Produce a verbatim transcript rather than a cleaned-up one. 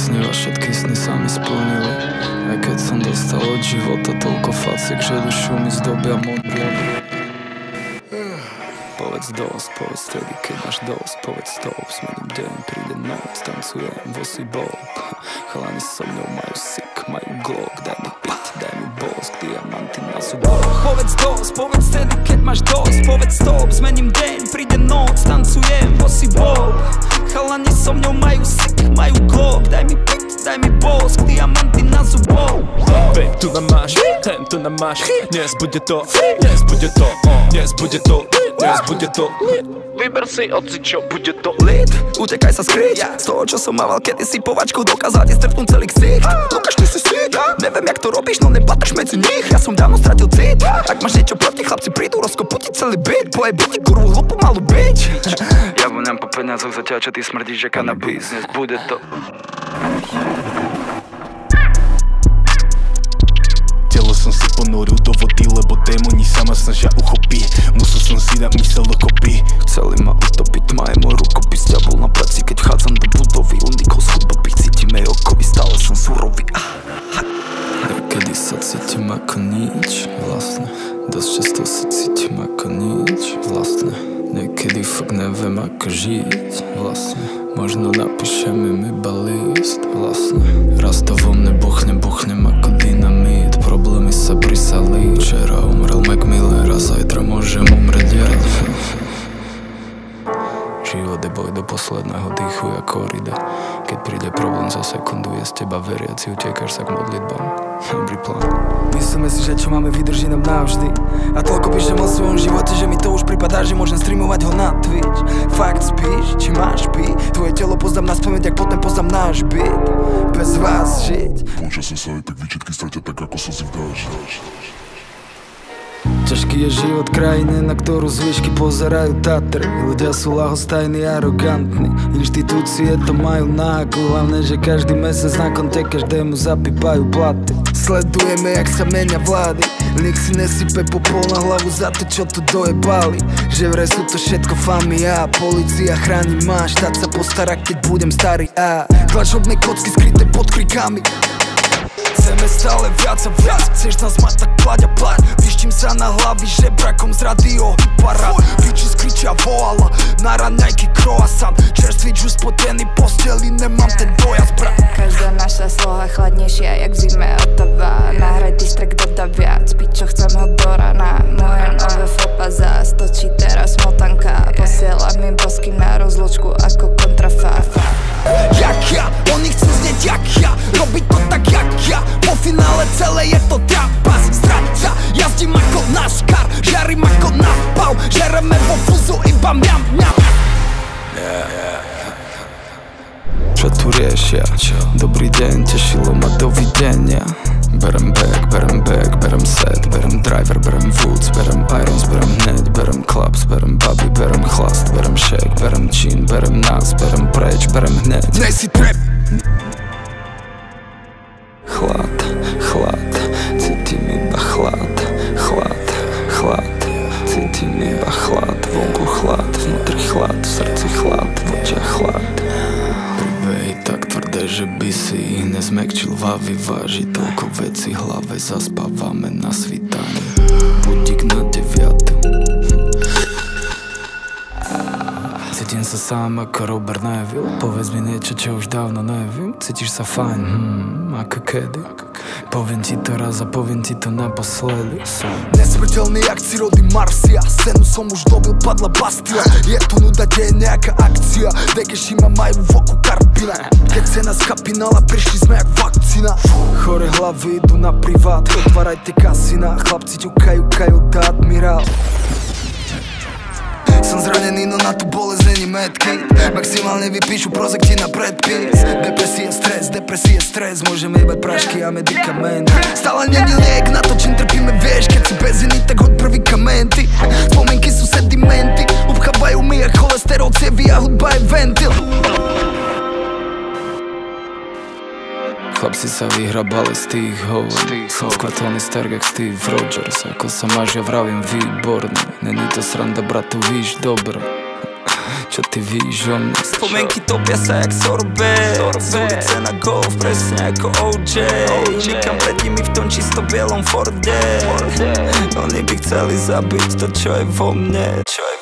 sníva, všetky sny sa mi splnili. Aj keď som dostal od života toľko faciek, že dušu mi zdobia modrý. Povedz dosť, povedz vtedy, keď máš dosť. Povedz stop, zmením deň, príde noc, tancujem, vosy bob. Chalani so mnou majú sik, majú glock. Daj mi piť, daj mi bosk, diamanty na zuboch. Povedz dosť, povedz vtedy, keď máš dosť. Povedz stop, zmením deň, príde noc, tancujem, vosy bob. Chalani so mnou majú sik, majú glock. Daj mi piť, daj mi bosk, diamanty na zuboch. Babe, tu nám máš, ten tu nám máš. Dnes bude to, dnes bude to, dnes bude to, dnes bude to. Vyber si oci, čo bude to lit. Utekaj sa skryť z toho, čo som mával kedysi povačku. Dokázal ti stretnúť celý ksicht. Lukáš, ty si sick. Neviem, jak to robíš, no nepatrš medzi nich. Ja som dávno stratil cit. Ak máš niečo proti, chlapci prídu rozkoputiť celý byt. Pojebiť ti kurvu hlupu malú bič. Ja voňam po peniazoch za ťa, čo ty smrdíš, že kanabis. Dnes bude to. Telo som si ponoril do vody, lebo démoni sa ma snažia uchopiť. Musel som si dať mysel dokopy. Chceli ma utopiť, tma je môj rukopis. Ja bol na práci, keď vchádzam do budovy. Unikol z chudobí, cítime okovy, stále som surový. Niekedy sa cítim ako nič, vlastne. Dosť často sa cítim ako nič, vlastne. Niekedy fakt neviem ako žiť, vlastne. Možno napíšem im iba list, vlastne. Raz to vo mne buchne, buchnem ako dynamit. Problémy sa prisali. Včera umrel Mac Miller a zajtra môžem umrieť ja. Život je boj do posledného dýchu ako korida. Keď príde problém za sekundu, je z teba veriaci, utekáš sa k modlitbám. Dobrý plán. Myslíme si, že čo máme vydrží nám navždy. A toľko píšem o svojom živote, že mi to už pripadá, že môžem streamovať ho na Twitch. Fakt spíš, či máš piť? Tvoje telo poznám na spomeň, jak potom poznám náš byt. Bez vás žiť. Počasie sa aj tak výčitky stratia tak ako slzy v dáždi. Ťažký je život krajine, na ktorú zvyšky pozerajú Tatry. Ľudia sú ľahostajní, arogantní. Inštitúcie to majú na haku. Hlavne, že každý mesiac na konte každému zapípajú platy. Sledujeme, jak sa menia vlády. Nech si nesype popol na hlavu za to, čo tu dojebali. Že vraj sú to všetko famia. Polícia chráni ma, štát sa postará, keď budem starý. A tlačobné kocky skryté pod krikami. Chceme stále viac a viac. Chceš nás mať, tak plať a plať. Vyštím sa na hlavy žebrakom z radio Hyparát. Biči skričia voala, na raňajky croissant. Čerstvý džus spotený posteli, nemám ten dojazd, brat. Každá naša sloha chladnejšia, jak v zime otava. Nahraj distrakt, dodá viac, piť čo chcem od do rana. Moje nové fopa zás, točí teraz motanka. Posielam im bosky na rozlučku ako kontrafafa. Jak ja, oni chcú znieť jak ja, robiť to tak jak ja. Po finále celé je to trapas, stráca. Jazdím ako NASCAR, žiarím ako napal. Žereme vo fúzu iba mňam, mňam. Yeah, yeah. Čo tu riešia? Čo? Dobrý deň, tešilo ma, dovidenia. Berem back, berem back, berem set, berem driver, berem woods, berem irons, berem hneď, berem clubs, berem baby, berem chlast, berem shake, berem čín, berem nás, berem preč, berem hneď. Dnes si trap. Chlad, chlad, cítim iba chlad, chlad, chlad, cítim iba chlad, vonku chlad, vnútri chlad, v srdci chlad, v očiach chlad. Príbehy tak tvrdé, že by si ich nezmekčil, vavy váži toľko vecí hlave, zaspávame na svítaní. Budík na deviatu. Cítim sa sám ako Robert Neville. Povedz mi niečo, čo už dávno neviem. Cítiš sa fajn, hmm, ako kedy. Poviem ti to raz a poviem ti to naposledy. Som nesmrteľný jak Cyrody Marcia. Scénu som už dobil, padla Bastila. Je tu nuda, kde je nejaká akcia. Degeši ma majú v oku karpina. Keď cena z kapinála, prišli sme jak vakcína. Chore hlavy idú na privát, otvárajte kasína. Chlapci ťukajú kajota admirál. Som zranený, no na tú bolesť není medkit. Maximálne vypíšu prozekti na predpis. Depresie, stres, depresie, stres. Môžeme jebať prášky a medikamenty. Stále není liek na to, čím trpíme, vieš. Keď si bez iný, tak hoď prvý kamenty. Spomienky sú sedimenty, obchávajú mi jak cholesterol, cievy a hudba je ventil. Chlapci sa vyhrabali z tých hovor. Som skvateľný stark jak Steve Rogers. Ako sa máš, ja vravím výborný. Není to sranda, bratu, víš dobro. čo ty víš o mne. Spomienky topia sa jak sorbet, z ulice na golf, presne ako ó džej. Unikam pred nimi v tom čisto bielom Forde. Oni by chceli zabiť to, čo je vo mne, čo je